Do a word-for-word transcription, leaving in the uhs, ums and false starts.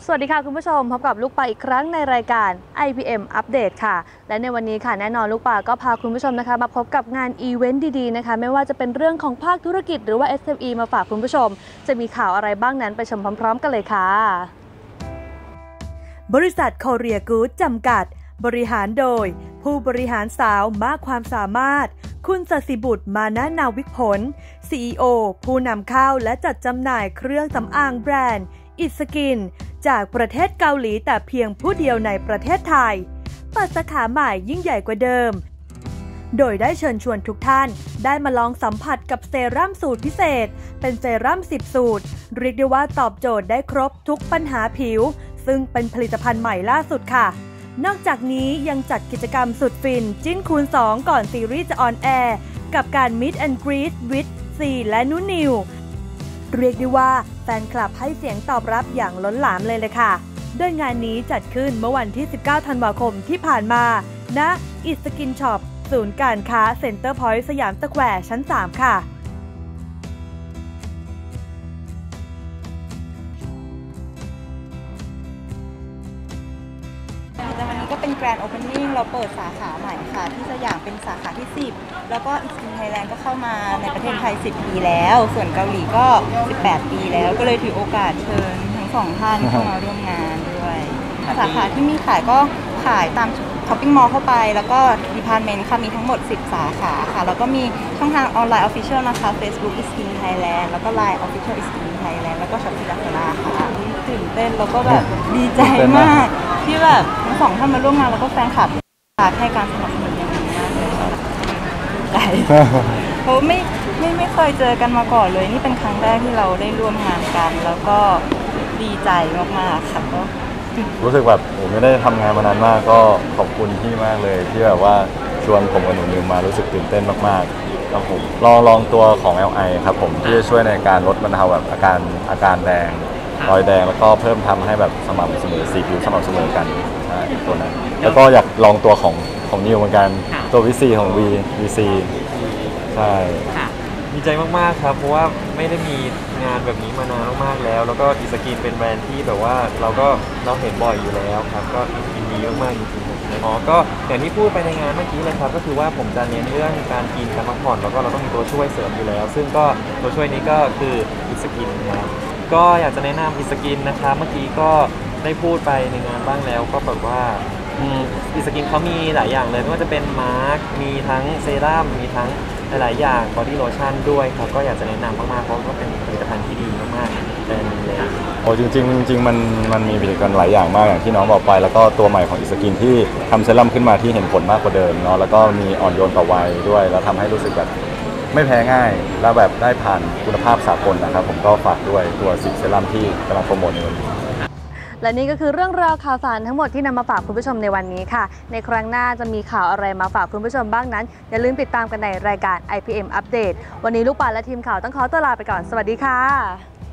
สวัสดีค่ะคุณผู้ชมพบกับลูกปลาอีกครั้งในรายการ ไอ พี เอ็ม อัปเดตค่ะและในวันนี้ค่ะแน่นอนลูกปลาก็พาคุณผู้ชมนะคะมาพบกับงานอีเวนต์ดีๆนะคะไม่ว่าจะเป็นเรื่องของภาคธุรกิจหรือว่า เอส เอ็ม อี มาฝากคุณผู้ชมจะมีข่าวอะไรบ้างนั้นไปชมพร้อมๆกันเลยค่ะบริษัท Korea Good จำกัดบริหารโดยผู้บริหารสาวมากความสามารถคุณศศิบุตรมานะนาวิกผล ซี อี โอ ผู้นำเข้าและจัดจำหน่ายเครื่องสำอางแบรนด์อิสกินจากประเทศเกาหลีแต่เพียงผู้เดียวในประเทศไทยเปิดสาขาใหม่ยิ่งใหญ่กว่าเดิมโดยได้เชิญชวนทุกท่านได้มาลองสัมผัสกับเซรั่มสูตรพิเศษเป็นเซรั่มสิบสูตรเรียกได้ว่าตอบโจทย์ได้ครบทุกปัญหาผิวซึ่งเป็นผลิตภัณฑ์ใหม่ล่าสุดค่ะนอกจากนี้ยังจัดกิจกรรมสุดฟินจิ้นคูณสองก่อนซีรีส์จะออนแอร์กับการ Meet and Greet with ซีและนุนิวเรียกได้ว่าแฟนคลับให้เสียงตอบรับอย่างล้นหลามเลยเลยค่ะโดยงานนี้จัดขึ้นเมื่อวันที่สิบเก้าธันวาคมที่ผ่านมาณอิสกินช็อปศูนย์การค้าเซ็นเตอร์พอยต์สยามสแควร์ชั้นสามค่ะวันนี้ก็เป็นแกรนด์โอเพนนิ่งเราเปิดสาขาใหม่ค่ะที่สยามเป็นสาขาที่สิบแล้วก็อิสกินไทยแลนด์ก็เข้ามาในประเทศไทยสิบปีแล้วส่วนเกาหลีก็สิบแปดปีแล้วก็เลยถือโอกาสเชิญทั้งสองท่านเข้ามาร่วมงานด้วยสาขาที่มีขายก็ขายตามช้อปปิ้งมอลล์เข้าไปแล้วก็ดีพาร์ตเมนต์ค่ะมีทั้งหมดสิบสาขาค่ะแล้วก็มีช่องทางออนไลน์ Official นะคะ Facebook Iskin Thailand แล้วก็ ไลน์ Official Iskin Thailand แล้วก็ Shopee Lazada ค่ะตื่นเต้นแล้วก็แบบดีใจมากที่แบบทั้งสองท่านมาร่วมงานแล้วก็แฟนคลับให้การสนับสนุนอย่างดีมากเลยค่ะใจเพราะไม่ไม่ไม่เคยเจอกันมาก่อนเลยนี่เป็นครั้งแรกที่เราได้ร่วมงานกันแล้วก็ดีใจมากๆค่ะก็รู้สึกแบบผมไม่ได้ทำงานมานานมากก็ขอบคุณพี่มากเลยที่แบบว่าชวนผมกับหนูนิวมารู้สึกตื่นเต้นมากๆครับผมลองลองตัวของ แอล ไอ ครับผมที่จะช่วยในการลดบรรเทาแบบอาการอาการแดงรอยแดงแล้วก็เพิ่มทำให้แบบสม่ำเสมอสีผิวสม่ำเสมอกันใช่ตัวนั้นแล้วก็อยากลองตัวของของนิวเหมือนกันตัววิซีของ V วี ซี ใช่ดีใจมากๆครับเพราะว่าไม่ได้มีงานแบบนี้มานานมากๆแล้วแล้วก็อิสกินเป็นแบรนด์ที่แบบว่าเราก็เราเห็นบ่อยอยู่แล้วครับก็ยินดีมากๆจริงๆอ๋อก็อย่างที่พูดไปในงานเมื่อกี้เลยครับก็คือว่าผมจะเน้นเรื่องการกินการพักผ่อนแล้วก็เราต้องมีตัวช่วยเสริมอยู่แล้วซึ่งก็ตัวช่วยนี้ก็คืออิสกินนะครับก็อยากจะแนะนำอิสกินนะครับเมื่อกี้ก็ได้พูดไปในงานบ้างแล้วก็แบบว่าอิสกินเขามีหลายอย่างเลยไม่ว่าจะเป็นมาร์กมีทั้งเซรั่มมีทั้งหลายอย่างบอดี้โลชั่นด้วยครับก็อยากจะแนะนำมากๆเพราะก็เป็นผลิตภัณฑ์ที่ดีมากๆเป็นเลยโอ้จริงๆจริงๆมันมันมีผลิตภัณฑ์หลายอย่างมากอย่างที่น้องบอกไปแล้วก็ตัวใหม่ของอิสกินที่ทำเซรั่มขึ้นมาที่เห็นผลมากกว่าเดิมเนาะแล้วก็มีอ่อนโยนต่อวัยด้วยแล้วทำให้รู้สึกแบบไม่แพ้ง่ายแล้วแบบได้ผ่านคุณภาพสากลนะครับผมก็ฝากด้วยตัวสิเซรั่มที่กำลังโปรโมทในวันนี้และนี่ก็คือเรื่องราวข่าวสารทั้งหมดที่นำมาฝากคุณผู้ชมในวันนี้ค่ะในครั้งหน้าจะมีข่าวอะไรมาฝากคุณผู้ชมบ้างนั้นอย่าลืมติดตามกันในรายการ ไอ พี เอ็ม อัปเดตวันนี้ลูกปลาและทีมข่าวต้องขอตัวลาไปก่อนสวัสดีค่ะ